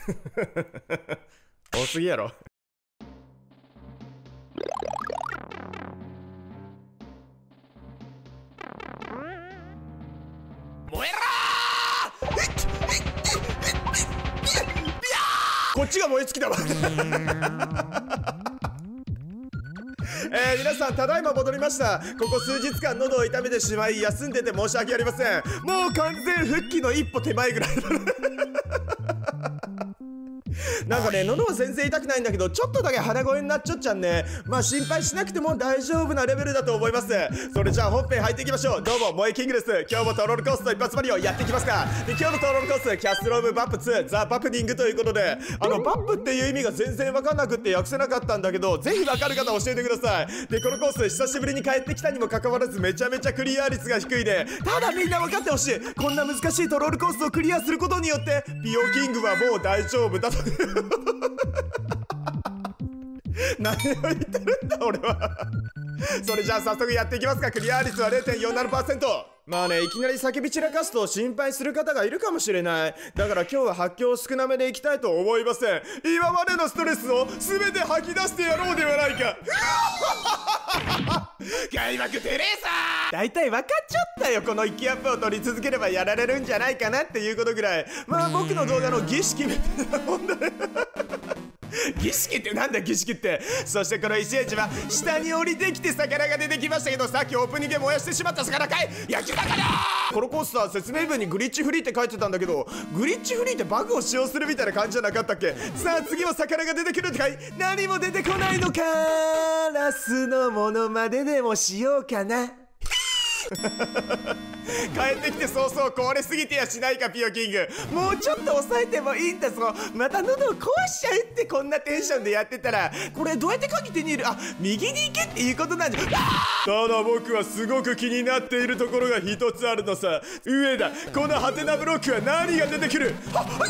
多すぎやろ。 燃えろこっちが燃え尽きたわ。皆さんただいま戻りました。ここ数日間喉を痛めてしまい休んでて申し訳ありません。もう完全復帰の一歩手前ぐらいだ。なんかね、喉は全然痛くないんだけど、ちょっとだけ鼻声になっちゃっちゃんね。まあ心配しなくても大丈夫なレベルだと思います。それじゃあ本編入っていきましょう。どうも、萌えキングです。今日もトロールコースト一発割りをやっていきますか。で、今日のトロールコース、キャストロームバップ2、ザ・バプニングということで、バップっていう意味が全然わかんなくって訳せなかったんだけど、ぜひわかる方教えてください。で、このコース、久しぶりに帰ってきたにもかかわらず、めちゃめちゃクリア率が低いで、ただみんな分かってほしい。こんな難しいトロールコースをクリアすることによって、ピオキングはもう大丈夫だと。何を言ってるんだ俺は。それじゃあ早速やっていきますか。クリア率は 0.47%。まあね、いきなり叫び散らかすと心配する方がいるかもしれない。だから今日は発狂少なめでいきたいと思いません。今までのストレスを全て吐き出してやろうではないか。 開幕テレーサー。 大体分かっちゃったよ。この息アップを取り続ければやられるんじゃないかなっていうことぐらい。まあ僕の動画の儀式みたいなもんだね。儀式ってなんだ儀式って。そしてこの石エッジは下に降りてきて魚が出てきましたけど、さっきオープニングで燃やしてしまった魚かい。焼き魚。このコースター説明文にグリッチフリーって書いてたんだけど、グリッチフリーってバグを使用するみたいな感じじゃなかったっけ。さあ次は魚が出てくるってかい。何も出てこないのか。ラスのものまででもしようかな。帰ってきて早々壊れすぎてやしないかピオキング。もうちょっと抑えてもいいんだぞ。また喉を壊しちゃうってこんなテンションでやってたら。これどうやって鍵手に入れる。あ、右に行けっていうことなんじゃ。ただ僕はすごく気になっているところが一つあるのさ。上だ。このハテナブロックは何が出てくる。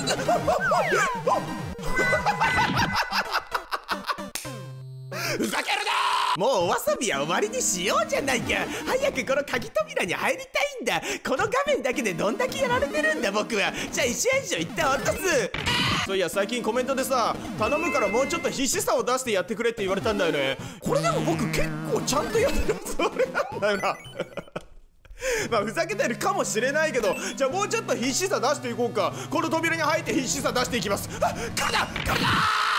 ふざけるな。 もうおわさびは終わりにしようじゃないか。早くこの鍵扉に入りたいんだ。この画面だけでどんだけやられてるんだ僕は。じゃあ石エンジンを一旦落とす。そういや最近コメントでさ、頼むからもうちょっと必死さを出してやってくれって言われたんだよね。これでも僕結構ちゃんとやってるつもりなんだよな。まあふざけてるかもしれないけど、じゃあもうちょっと必死さ出していこうか。この扉に入って必死さ出していきます。あ、来るな来るな。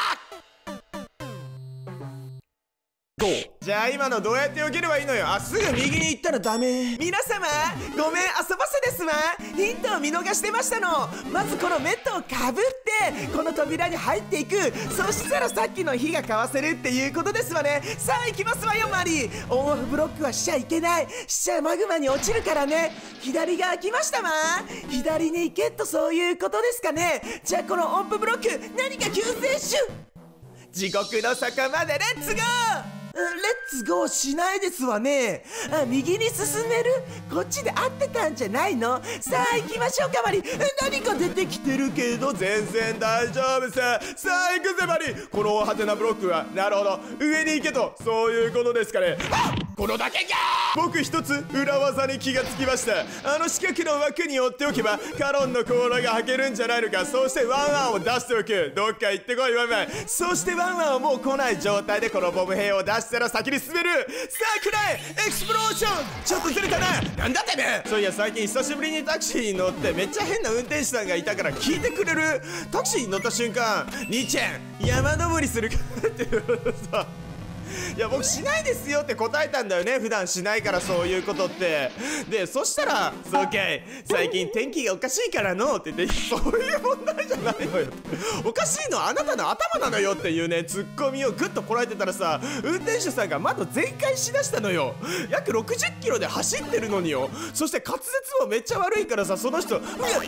じゃあ今のどうやって避ければいいのよ。あ、すぐ右に行ったらダメ。皆様ごめん、遊ばせですわ。ヒントを見逃してましたの。まずこのメットをかぶってこの扉に入っていく。そしたらさっきの火がかわせるっていうことですわね。さあ行きますわよマリー。オンオフブロックはしちゃいけない。しちゃマグマに落ちるからね。左が開きましたわ。左に行けとそういうことですかね。じゃあこの音符ブロック何か救世主。地獄の底までレッツゴー。レッツゴーしないですわね。あ、右に進める。こっちで合ってたんじゃないの。さあ行きましょうかマリ。何か出てきてるけど全然大丈夫さ。さあ行くぜマリ。このハテナブロックはなるほど上に行けとそういうことですかね。 あ、このだけじゃ。 僕一つ裏技に気がつきました。四角の枠に追っておけばカロンの甲羅が履けるんじゃないのか。そうしてワンワンを出しておく。どっか行ってこいワンワン。そしてワンワンはもう来ない状態でこのボム兵を出したら先に進める。さあくらえエクスプローション。ちょっとずれたな。 なんだってね。 そういや最近久しぶりにタクシーに乗ってめっちゃ変な運転手さんがいたから聞いてくれる。タクシーに乗った瞬間兄ちゃん山登りするかって言われてさ、いや僕しないですよって答えたんだよね。普段しないからそういうことって。でそしたら「そうかい最近天気がおかしいからの」って言って「そういう問題じゃないのよ」おかしいのはあなたの頭なのよっていうねツッコミをグッとこらえてたらさ、運転手さんが窓全開しだしたのよ。約60キロで走ってるのによ。そして滑舌もめっちゃ悪いからさ、その人みたい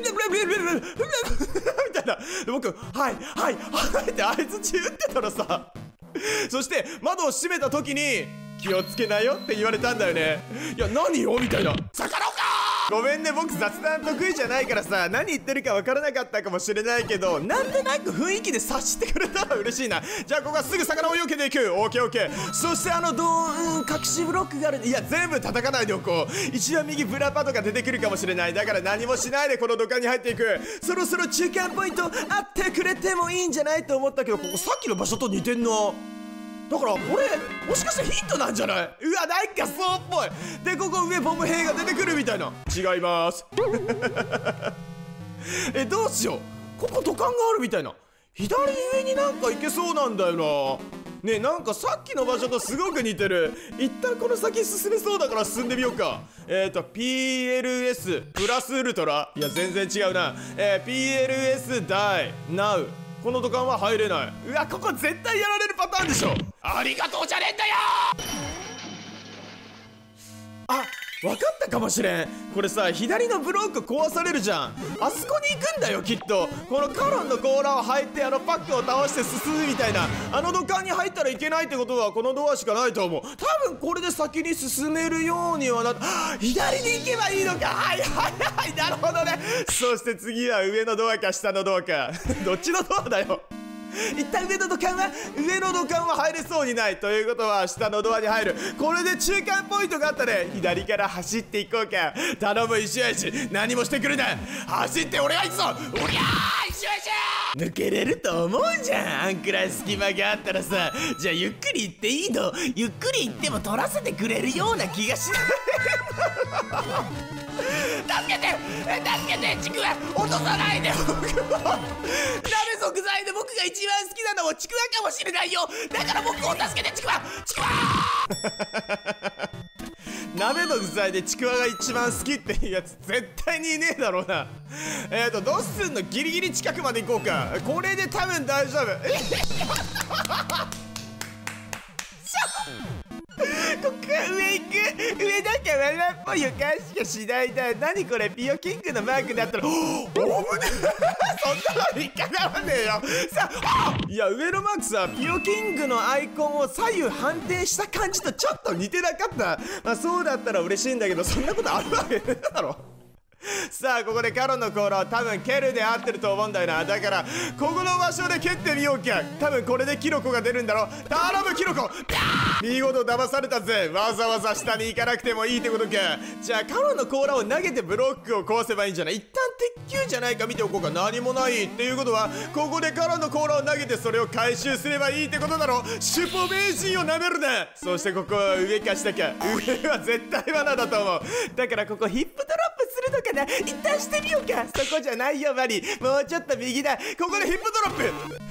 な。で僕「はいはいはい」って相づち打ってたらさ、そして窓を閉めた時に気をつけなよって言われたんだよね。いや何よみたいな。 逆らおうか。 ごめんね、僕雑談得意じゃないからさ、何言ってるか分からなかったかもしれないけど、なんとなく雰囲気で察してくれたら嬉しいな。じゃあここはすぐ魚を避けていく。オッケーオッケー。そして隠しブロックがある。いや、全部叩かないでおこう。一番右ブラパとか出てくるかもしれない。だから何もしないでこの土管に入っていく。そろそろ中間ポイントあってくれてもいいんじゃないと思ったけど、ここさっきの場所と似てんな。だからこれもしかしてヒントなんじゃない？うわ、なんかそうっぽい。でここ上ボム兵が出てくるみたいな。違いますどうしよう。ここ土管があるみたいな。左上になんか行けそうなんだよな。ねえ、なんかさっきの場所とすごく似てる。一旦この先進めそうだから進んでみようか。PLS プラスウルトラ、いや全然違うな。PLS ダイナウ。この土管は入れない。うわ、ここ絶対やられるパターンでしょ。 ありがとうじゃねえんだよ。 あ、分かったかもしれん。これさ、左のブロック壊されるじゃん。あそこに行くんだよきっと。このカロンの甲羅を入ってパックを倒して進むみたいな。土管に入ったらいけないってことはこのドアしかないと思う。多分これで先に進めるようには左に行けばいいのか。はいはいはい、なるほどね。そして次は上のドアか下のドアかどっちのドアだよ。一旦上の土管は入れそうにない。ということは下のドアに入る。これで中間ポイントがあったね。左から走っていこうか。頼む石橋、何もしてくるな。走って俺は行くぞ。おりゃー石橋、抜けれると思うじゃん。あんくらい隙間があったらさ。じゃあゆっくり行っていいの？ゆっくり行っても取らせてくれるような気がしない助けてちくわ落とさないで。僕も鍋即材で僕が一番好きなのもちくわかもしれないよ。だから僕を助けてちくわ鍋の具材でちくわが一番好きっていうやつ絶対にいねえだろうな。どうすんの？ギリギリ近くまで行こうか。これで多分大丈夫こっから上行く。上なんかわらっぽい予感しかしないな。何これ、ピオキングのマークだったらおおぶねそんなのにかなわねえよ。さあ、いや上のマークさ、ピオキングのアイコンを左右反転した感じとちょっと似てなかった。まあそうだったら嬉しいんだけど、そんなことあるわけねえだろ。さあここでカロンの甲羅を多分蹴るで合ってると思うんだよな。だからここの場所で蹴ってみようか。多分これでキノコが出るんだろ。頼むキノコ。見事騙されたぜ。わざわざ下に行かなくてもいいってことか。じゃあカロンの甲羅を投げてブロックを壊せばいいんじゃない？一旦鉄球じゃないか見ておこうか。何もないっていうことはここでカロンの甲羅を投げてそれを回収すればいいってことだろ。シュポ名人をなめるな。そしてここは上か下か。上は絶対罠だと思う。だからここヒップドロップするのかな。一旦してみようか。そこじゃないよマリ。もうちょっと右だ。ここでヒップドロップ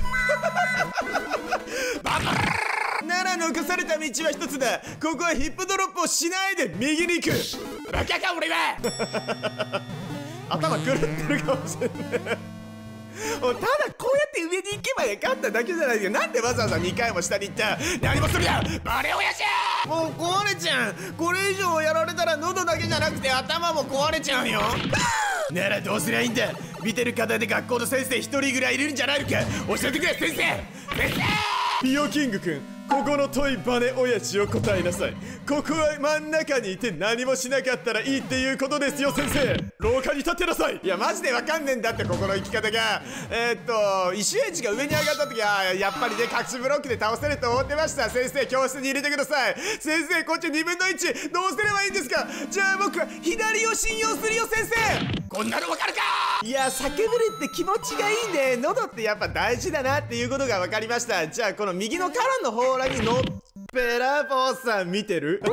なら残された道は一つだ。ここはヒップドロップをしないで右に行く。 バカか俺は頭狂ってるかもしれないただこうやって上に行けばよかっただけじゃないか。なんでわざわざ2回も下に行った？ 何もするなバレ親父。 もう壊れちゃう。これ以上やられたら喉だけじゃなくて頭も壊れちゃうよならどうすりゃいいんだ。見てる方で学校の先生一人ぐらいいるんじゃないのか。教えてくれ先生。ピオキング君、ここの問いバネ親父を答えなさい。ここは真ん中にいて何もしなかったらいいっていうことですよ先生。廊下に立ってなさい。いやマジでわかんねえんだってここの生き方が。石エイジが上に上がった時はやっぱりね隠しブロックで倒せると思ってました。先生教室に入れてください。先生こっち2分の1どうすればいいんですか。じゃあ僕は左を信用するよ先生。 こんなのわかるか。 いや叫ぶるって気持ちがいいね。喉ってやっぱ大事だなっていうことが分かりました。じゃあこの右のカランの方らにのっぺらぼうさん見てる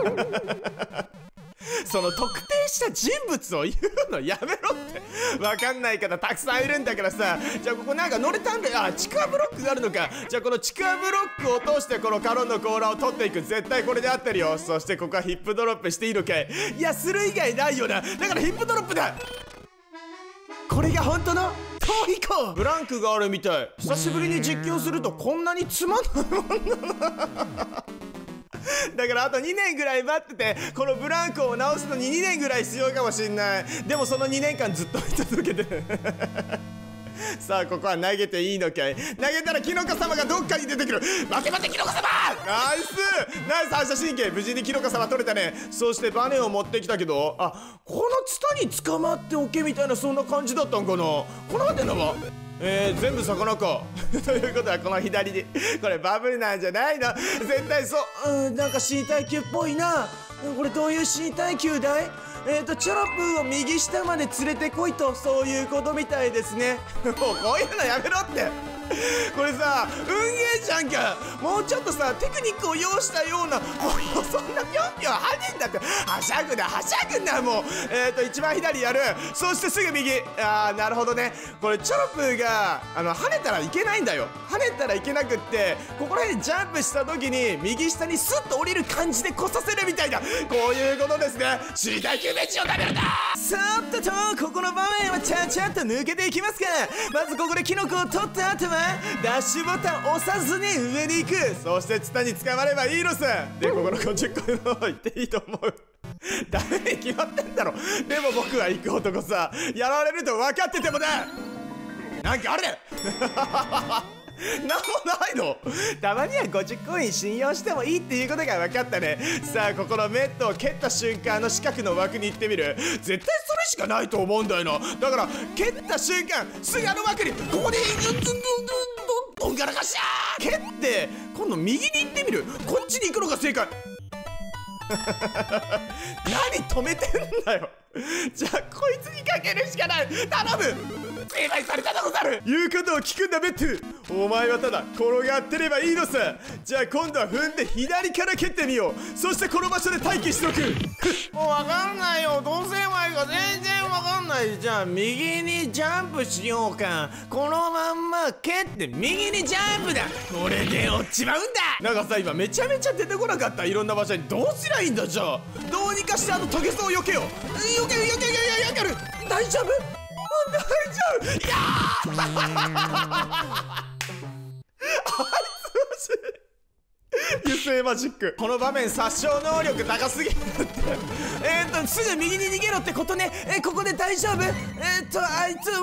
その特定した人物を言うのやめろって分かんない方たくさんいるんだからさ。じゃあここなんか乗れたんだよ。あ、ちくわブロックがあるのか。じゃあこのちくわブロックを通してこのカロンの甲羅を取っていく。絶対これで合ってるよ。そしてここはヒップドロップしていいのかい。いやする以外ないよな。だからヒップドロップだ。これが本当の遠い子。ブランクがあるみたい。久しぶりに実況するとこんなにつまんないもんなだからあと2年ぐらい待っててこのブランクを直すのに2年ぐらい必要かもしんない。でもその2年間ずっと見続けてさあここは投げていいのかい。投げたらキノコ様がどっかに出てくる。 待て待てキノコ様。 ナイスナイス反射神経。無事にキノコ様取れたね。そしてバネを持ってきたけど、あ、このツタに捕まっておけみたいな、そんな感じだったんかな。このハテナは全部魚かということはこの左にこれバブルなんじゃないの。絶対そう。なんか死に耐久っぽいな。これどういう死に耐久だい。チョロプーを右下まで連れてこいと、そういうことみたいですね。もうこういうのやめろって。これさ、運ゲーじゃんか。もうちょっとさ、テクニックを要したような。そんなぴょんぴょん跳ねんだって。はしゃぐなはしゃぐな。もう一番左やる。そしてすぐ右。なるほどね。これチョロプーが跳ねたらいけないんだよ。跳ねたらいけなくって、ここら辺ジャンプした時に右下にスッと降りる感じで来させるみたいな、こういうことですね。 知りたい救命士を食べるんだ。 さっとここの場面はちゃちゃっと抜けていきますから、まずここでキノコを取った後はダッシュボタンを押さずに上に行く。そしてツタに捕まればいいのさ。でここの50個の方行っていいと思う。ダメに決まってんだろ。でも僕は行く男さ。やられると分かっててもだ。なんかあれなんもないの。たまには50コイン信用してもいいっていうことが分かったね。さあここのメットを蹴った瞬間の四角の枠に行ってみる。絶対それしかないと思うんだよな。だから蹴った瞬間すぐ枠にここでドンガラガシャー蹴って今度右に行ってみる。こっちに行くのが正解。何止めてんだよ。じゃあこいつにかけるしかない。頼む。 成敗されたでござる。 言うことを聞くんだベット。お前はただ転がってればいいのさ。じゃあ今度は踏んで左から蹴ってみよう。そしてこの場所で待機しとく。もう分かんないよ。どうすればいいか全然分かんない。じゃあ右にジャンプしようか。このまんま蹴って右にジャンプだ。 これで落ちまうんだ。 なんかさ今めちゃめちゃ出てこなかった。いろんな場所にどうすりゃいいんだ。じゃあどうにかしてトゲソを避けよう。避ける。大丈夫。大丈夫。いや油性マジック。この場面殺傷能力高すぎるってすぐ右に逃げろってことね。ここで大丈夫。あいつ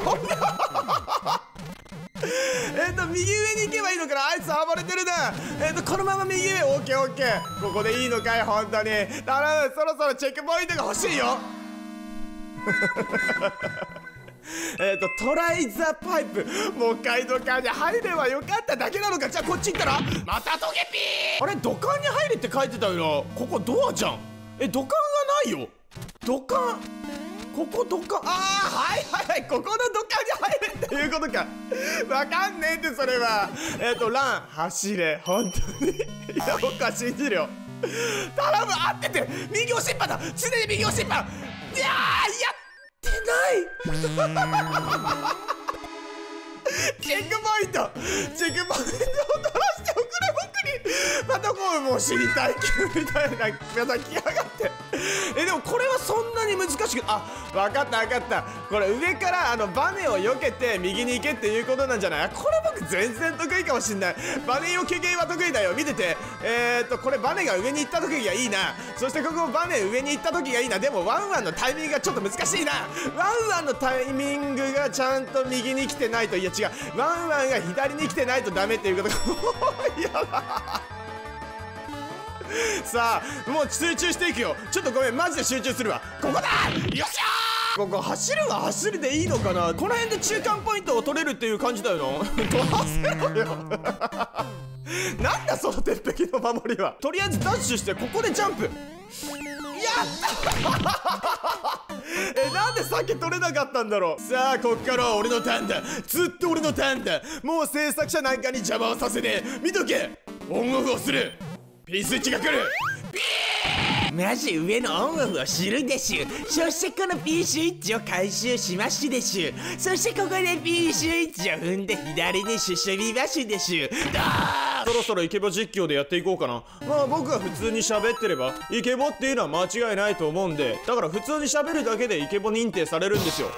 右上に行けばいいのかな。あいつ暴れてるな。このまま右上。オッケー。ここでいいのかい本当に。頼む。そろそろチェックポイントが欲しいよ。トライザパイプ。もう一回土管に入ればよかっただけなのか。じゃあこっち行ったらまたトゲピー。 あれ土管に入れって書いてたよな。ここドアじゃん。土管がないよ。土管ここ土管。はいここの土管に入れっていうことか。わかんねえってそれは。ラン走れ本当に。いや僕は信じるよ。 頼む。合ってて右押しっぱだ。常に右押しっぱ。いやってないチェックポイントを取らせておくれ僕に。またこうもう死にたいみたいな叩きやがって。でもこれはそんなに難しく。分かったこれ上からバネを避けて右に行けっていうことなんじゃない。これ僕全然得意かもしんない。バネ避け系は得意だよ。見ててこれバネが上に行った時がいいな。そしてここバネ上に行った時がいいな。でもワンワンのタイミングがちょっと難しいな。ワンワンのタイミングがちゃんと右に来てないと。いや違う、ワンワンが左に来てないとダメっていうことか。やばさあもう集中していくよ。ちょっとごめんマジで集中するわ。 ここだ。よっしゃー。ここ走るは走るでいいのかな。この辺で中間ポイントを取れるっていう感じだよな。取らせろよ。なんだその鉄壁の守りは。とりあえずダッシュしてここでジャンプ。やったなんでさっき取れなかったんだろう。さあこっからは俺のターンだ。ずっと俺のターンだ。もう制作者なんかに邪魔をさせねえ。見とけ。オンオフをする。P スイッチが来る。 まず上のオンオフをするでしゅ。そしてこの P スイッチを回収しますでしゅ。そしてここで P スイッチを踏んで左に進みますでしゅ。 そろそろイケボ実況でやっていこうかな。まあ僕が普通に喋ってればイケボっていうのは間違いないと思うんで、だから普通に喋るだけでイケボ認定されるんですよ。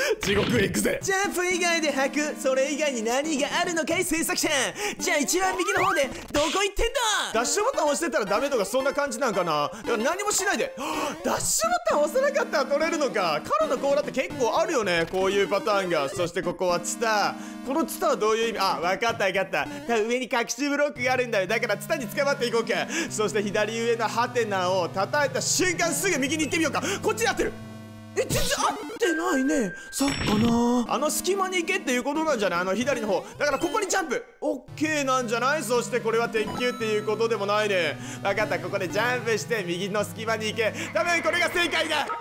地獄へ行くぜ。ジャンプ以外で吐く、それ以外に何があるのかい制作者。じゃあ一番右の方でどこ行ってんだ。ダッシュボタン押してたらダメとかそんな感じなんかな。だから何もしないでダッシュボタン押さなかったら取れるのか。カロの甲羅って結構あるよね、こういうパターンが。そしてここはツタ。このツタはどういう意味。あ、分かった分かった。多分上に隠しブロックがあるんだよ。だからツタに捕まっていこうか。そして左上のハテナを叩いた瞬間すぐ右に行ってみようか。こっちで合ってる。全然合ってないね。そっかな。あの隙間に行けっていうことなんじゃない。あの左の方だからここにジャンプ。オッケーなんじゃない。そしてこれは鉄球っていうことでもないね。分かった、ここでジャンプして右の隙間に行け。多分これが正解だ。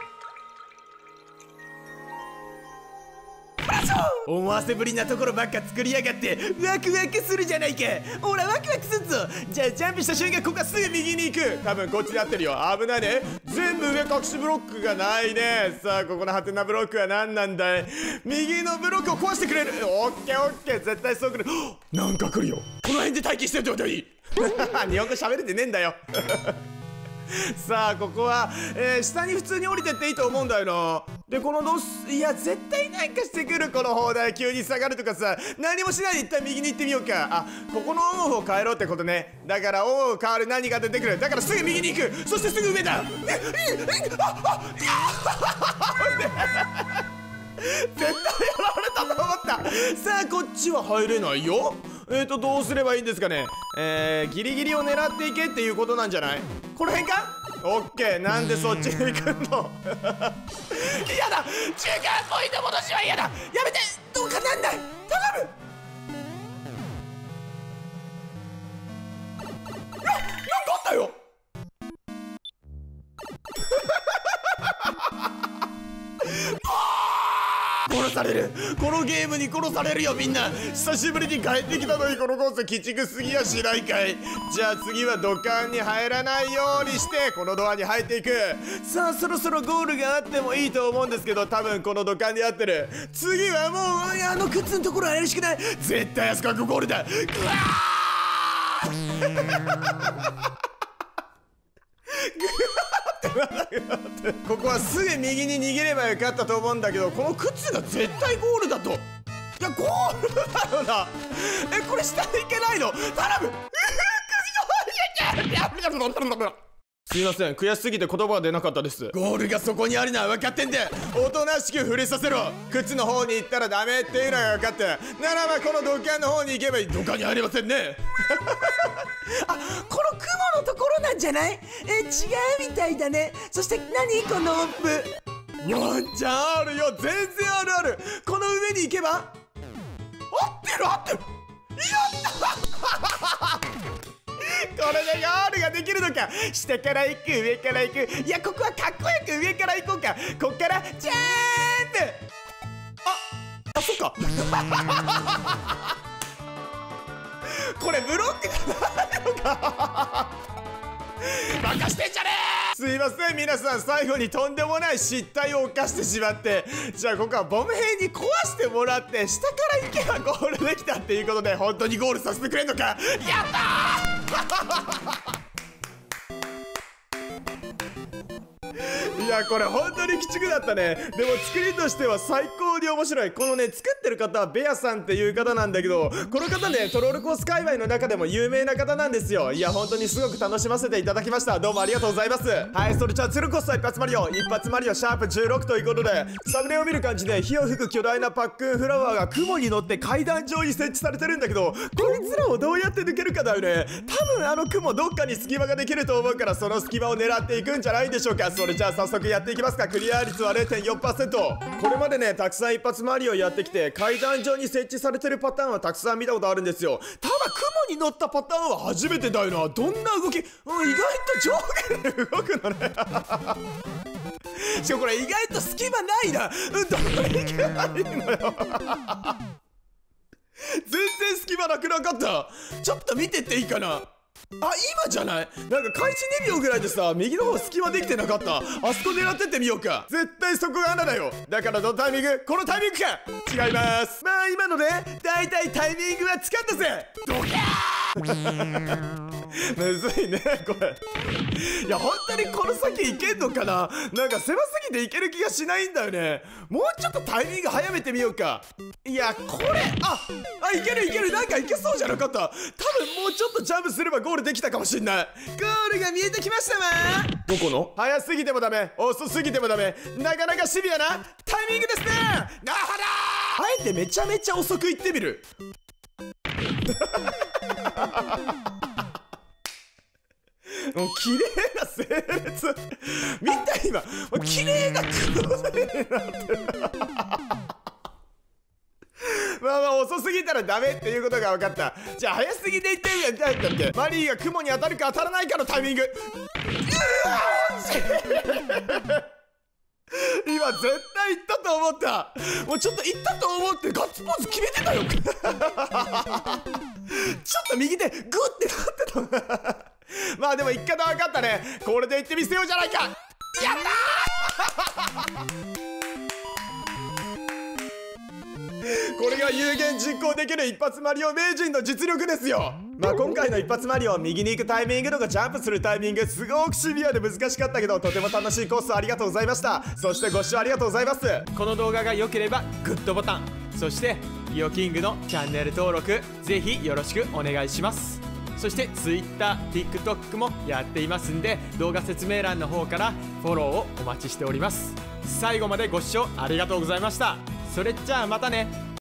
思わせぶりなところばっか作りやがってワクワクするじゃないか。ほらワクワクするぞ。じゃあジャンプした瞬間ここはすぐ右に行く。多分こっちで合ってるよ。危ないね。全部上隠しブロックがないね。さあここのハテナブロックは何なんだい。右のブロックを壊してくれる。オッケーオッケー、絶対そうくる。なんか来るよ。この辺で待機してるってこといい。日本語喋れてねえんだよ。さあここは、下に普通に降りてっていいと思うんだよな。でこのいや絶対なんかしてくるこの砲台。急に下がるとかさ、何もしないで一旦右に行ってみようか。あ、ここのオンオフを変えろってことね。だからオンオフ変わる何が出てくる。だからすぐ右に行く。そしてすぐ上だ。絶対やられたと思った。さあこっちは入れないよ。どうすればいいんですかね。ギリギリを狙っていけっていうことなんじゃない。この辺か。オッケー。なんでそっちに行くの。嫌だ。中間ポイント戻しは嫌だ。やめて。どうかなんない。頼む。なんかあったよ。殺される。このゲームに殺されるよみんな。久しぶりに帰ってきたのにこのコース鬼畜すぎやしないかい。じゃあ次は土管に入らないようにしてこのドアに入っていく。さあそろそろゴールがあってもいいと思うんですけど、多分この土管に合ってる。次はもうあの靴のところ怪しくない。絶対あそこはゴールだ。うわここはすぐ右に逃げればよかったと思うんだけど、この靴が絶対ゴールだと。いやゴールだよな。これ下に行けないの。頼む。すいません、悔しすぎて言葉が出なかったです。ゴールがそこにあるのは分かってんだ。おとなしく触れさせろ。靴の方に行ったらダメっていうのが分かって、ならばこの土管の方に行けばいい。土管に入れませんね。あ、この雲のところなんじゃない。違うみたいだね。そして何この音符。ワンチャンあるよ。全然あるある。この上に行けば合ってる合ってる。やったこれでゴールができるのか。下から行く上から行く。いやここはかっこよく上から行こうか。こっからジャンプ。あ、そっか。これブロックじゃないのか。バカしてんじゃねえ。すいません皆さん、最後にとんでもない失態を犯してしまって、じゃあここはボム兵に壊してもらって下から行けばゴールできたっていうことで、本当にゴールさせてくれんのか。やったー。いやこれ本当に鬼畜だったね。でも作りとしては最高に面白い。このね作ってる方はベアさんっていう方なんだけど、この方ねトロールコース界隈の中でも有名な方なんですよ。いや本当にすごく楽しませていただきました。どうもありがとうございます。はい、それじゃあツルコスト一発マリオシャープ16ということで、サムネを見る感じで火を吹く巨大なパックンフラワーが雲に乗って階段上に設置されてるんだけど、こいつらをどうやって抜けるかだよね。多分あの雲どっかに隙間ができると思うから、その隙間を狙っていくんじゃないでしょうか。それじゃあ早速やっていきますか。クリア率は 0.4%。 これまでねたくさん一発マリオやってきて、階段上に設置されてるパターンはたくさん見たことあるんですよ。ただ雲に乗ったパターンは初めてだよな。どんな動き、意外と上下で動くのね。しかもこれ意外と隙間ないな。どこに行けばいいのよ。全然隙間なくなかった。ちょっと見てっていいかな。あ、今じゃない？なんか開始2秒ぐらいでさ、右の方隙間できてなかった。あそこ狙ってってみようか。絶対そこが穴だよ。だからどのタイミング？このタイミングか。違います。まあ今のでだいたいタイミングは掴んだぜ。ドキャーむずいねこれ。いや本当にこの先いけんのかな。なんか狭すぎていける気がしないんだよね。もうちょっとタイミング早めてみようか。いやこれいけるいける。なんかいけそうじゃなかった。多分もうちょっとジャンプすればゴールできたかもしんない。ゴールが見えてきましたわ。どこの？早すぎてもダメ、遅すぎてもダメ、なかなかシビアなタイミングですね。なるほど。あえてめちゃめちゃ遅くいってみる。もう綺麗な整列見た今。もう綺麗な黒ずみになってる。まあまあ遅すぎたらダメっていうことが分かった。じゃあ早すぎていってみよう。何だっけ、マリーが雲に当たるか当たらないかのタイミング。今絶対行ったと思った。もうちょっと行ったと思ってガッツポーズ決めてたよ。ちょっと右手グッてなってた。まあでも一回分かったね。これで行ってみせようじゃないか。やったー。これが有言実行できる一発マリオ名人の実力ですよ。まあ今回の一発マリオ、右に行くタイミングとかジャンプするタイミングすごくシビアで難しかったけど、とても楽しいコースありがとうございました。そしてご視聴ありがとうございます。 この動画が良ければグッドボタン、そしてリオキングのチャンネル登録ぜひよろしくお願いします。そして Twitter、TikTok もやっていますんで、動画説明欄の方からフォローをお待ちしております。最後までご視聴ありがとうございました。それじゃあまたね。